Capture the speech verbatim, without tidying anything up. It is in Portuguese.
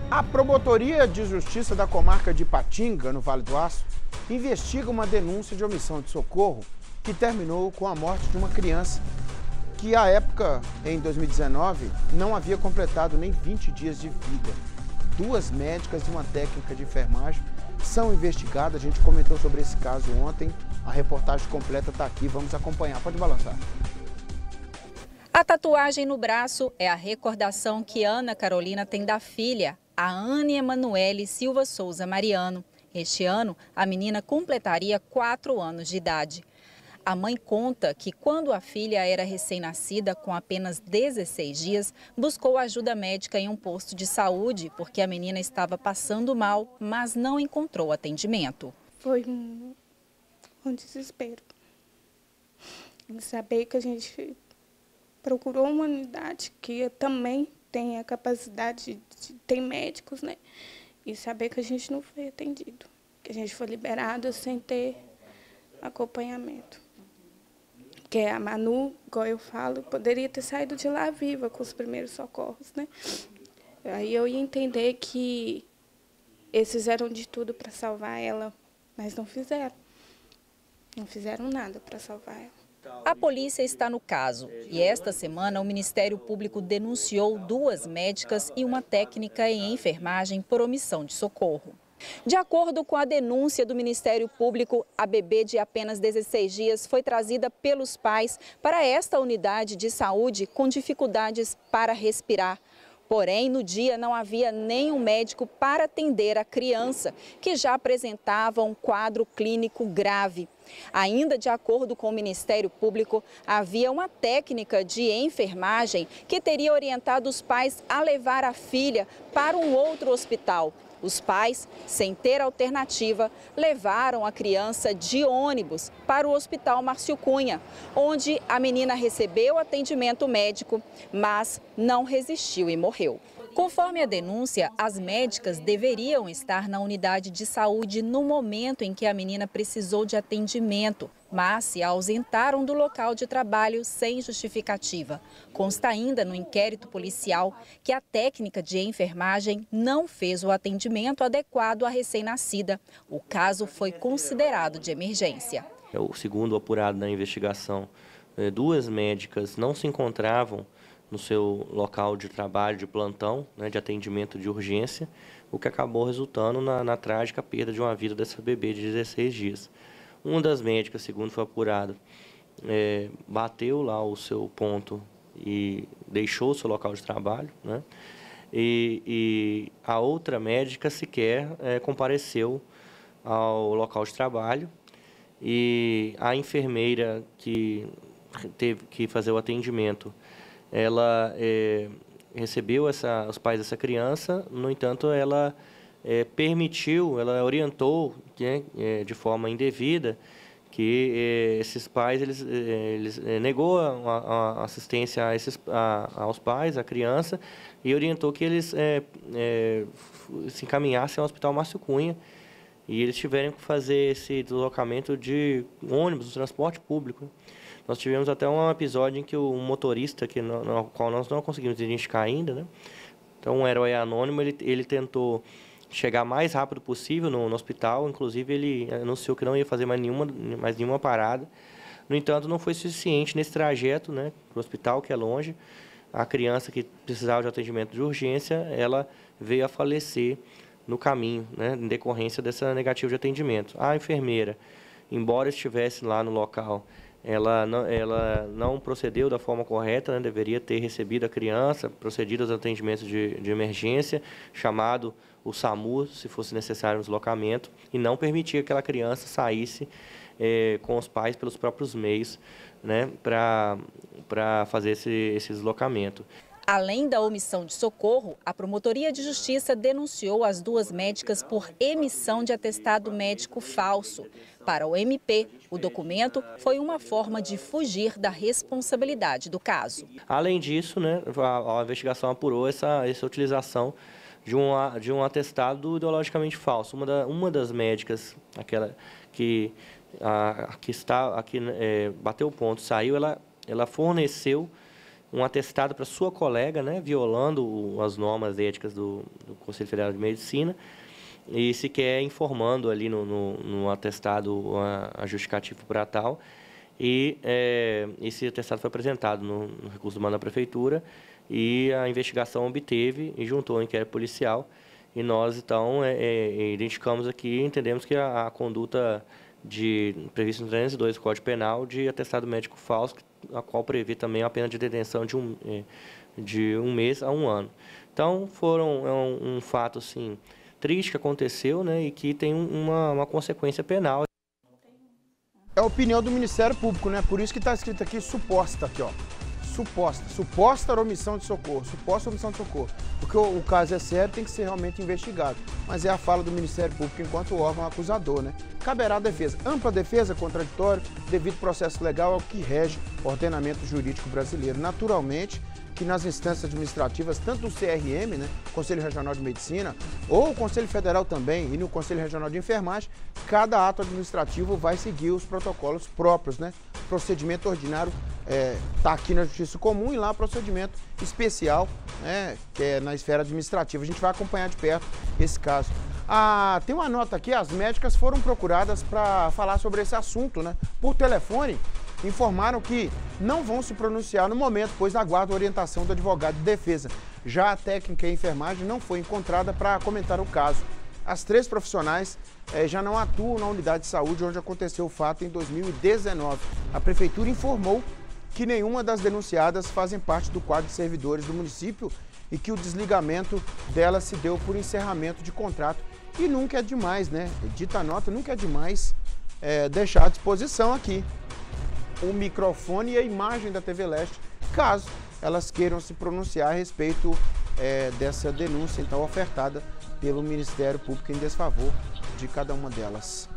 A Promotoria de Justiça da Comarca de Ipatinga, no Vale do Aço, investiga uma denúncia de omissão de socorro que terminou com a morte de uma criança que, à época, em dois mil e dezenove, não havia completado nem vinte dias de vida. Duas médicas e uma técnica de enfermagem são investigadas. A gente comentou sobre esse caso ontem. A reportagem completa está aqui, vamos acompanhar. Pode balançar. A tatuagem no braço é a recordação que Ana Carolina tem da filha, a Anne Emanuele Silva Souza Mariano. Este ano, a menina completaria quatro anos de idade. A mãe conta que quando a filha era recém-nascida, com apenas dezesseis dias, buscou ajuda médica em um posto de saúde, porque a menina estava passando mal, mas não encontrou atendimento. Foi um, um desespero. Em saber que a gente procurou uma unidade que também tem a capacidade, de, tem médicos, né? E saber que a gente não foi atendido, que a gente foi liberado sem ter acompanhamento. Que a Manu, igual eu falo, poderia ter saído de lá viva com os primeiros socorros, né? Aí eu ia entender que eles fizeram de tudo para salvar ela, mas não fizeram. Não fizeram nada para salvar ela. A polícia está no caso e esta semana o Ministério Público denunciou duas médicas e uma técnica em enfermagem por omissão de socorro. De acordo com a denúncia do Ministério Público, a bebê de apenas dezesseis dias foi trazida pelos pais para esta unidade de saúde com dificuldades para respirar. Porém, no dia não havia nenhum médico para atender a criança, que já apresentava um quadro clínico grave. Ainda de acordo com o Ministério Público, havia uma técnica de enfermagem que teria orientado os pais a levar a filha para um outro hospital. Os pais, sem ter alternativa, levaram a criança de ônibus para o Hospital Márcio Cunha, onde a menina recebeu atendimento médico, mas não resistiu e morreu. Conforme a denúncia, as médicas deveriam estar na unidade de saúde no momento em que a menina precisou de atendimento, mas se ausentaram do local de trabalho sem justificativa. Consta ainda no inquérito policial que a técnica de enfermagem não fez o atendimento adequado à recém-nascida. O caso foi considerado de emergência. O segundo apurado na investigação, duas médicas não se encontravam no seu local de trabalho, de plantão, né, de atendimento de urgência, o que acabou resultando na, na trágica perda de uma vida dessa bebê de dezesseis dias. Uma das médicas, segundo foi apurado, é, bateu lá o seu ponto e deixou o seu local de trabalho, né, e, e a outra médica sequer é, compareceu ao local de trabalho, e a enfermeira que teve que fazer o atendimento, ela é, recebeu essa, os pais dessa criança, no entanto, ela é, permitiu, ela orientou, né, é, de forma indevida, que é, esses pais, eles, é, eles é, negou a, a assistência a esses, a, aos pais, à criança, e orientou que eles é, é, se encaminhassem ao Hospital Márcio Cunha, e eles tiveram que fazer esse deslocamento de ônibus, transporte público. Nós tivemos até um episódio em que o motorista, que no, no qual nós não conseguimos identificar ainda, né? Então, um herói anônimo, ele, ele tentou chegar mais rápido possível no, no hospital, inclusive ele anunciou que não ia fazer mais nenhuma, mais nenhuma parada. No entanto, não foi suficiente nesse trajeto, né, para o hospital, que é longe. A criança que precisava de atendimento de urgência, ela veio a falecer no caminho, né, em decorrência dessa negativa de atendimento. A enfermeira, embora estivesse lá no local, Ela não, ela não procedeu da forma correta, né? Deveria ter recebido a criança, procedido aos atendimentos de, de emergência, chamado o SAMU, se fosse necessário, um deslocamento, e não permitir que aquela criança saísse é, com os pais pelos próprios meios, né, para para fazer esse, esse deslocamento. Além da omissão de socorro, a Promotoria de Justiça denunciou as duas médicas por emissão de atestado médico falso. Para o M P, o documento foi uma forma de fugir da responsabilidade do caso. Além disso, né, a, a investigação apurou essa, essa utilização de um, de um atestado ideologicamente falso. Uma, da, uma das médicas, aquela que, a, que, está, a que é, bateu o ponto, saiu, ela, ela forneceu um atestado para sua colega, né, violando as normas éticas do, do Conselho Federal de Medicina, e sequer informando ali no, no, no atestado a, a justificativa para tal. E é, esse atestado foi apresentado no, no recurso do mando da Prefeitura e a investigação obteve e juntou o inquérito policial. E nós, então, é, é, identificamos aqui, entendemos que a, a conduta de, prevista no trezentos e dois do Código Penal de atestado médico falso, a qual prevê também a pena de detenção de um, é, de um mês a um ano. Então, foram, é um, um fato, assim, triste que aconteceu, né, e que tem uma, uma consequência penal. É a opinião do Ministério Público, né? Por isso que está escrito aqui suposta, aqui, ó. Suposta. Suposta omissão de socorro. Suposta omissão de socorro. Porque o, o caso é sério, tem que ser realmente investigado. Mas é a fala do Ministério Público enquanto órgão acusador, né? Caberá a defesa. Ampla defesa, contraditório, devido processo legal é o que rege o ordenamento jurídico brasileiro. Naturalmente, que nas instâncias administrativas, tanto o C R M, né, Conselho Regional de Medicina, ou o Conselho Federal também, e no Conselho Regional de Enfermagem, cada ato administrativo vai seguir os protocolos próprios, né? Procedimento ordinário está é, aqui na Justiça Comum e lá procedimento especial, né, que é na esfera administrativa. A gente vai acompanhar de perto esse caso. Ah, tem uma nota aqui, as médicas foram procuradas para falar sobre esse assunto, né? Por telefone, informaram que não vão se pronunciar no momento, pois aguardam a orientação do advogado de defesa. Já a técnica em enfermagem não foi encontrada para comentar o caso. As três profissionais eh, já não atuam na unidade de saúde onde aconteceu o fato em dois mil e dezenove. A Prefeitura informou que nenhuma das denunciadas fazem parte do quadro de servidores do município e que o desligamento delas se deu por encerramento de contrato. E nunca é demais, né? Dita a nota, nunca é demais eh, deixar à disposição aqui o microfone e a imagem da T V Leste, caso elas queiram se pronunciar a respeito é, dessa denúncia, então, ofertada pelo Ministério Público em desfavor de cada uma delas.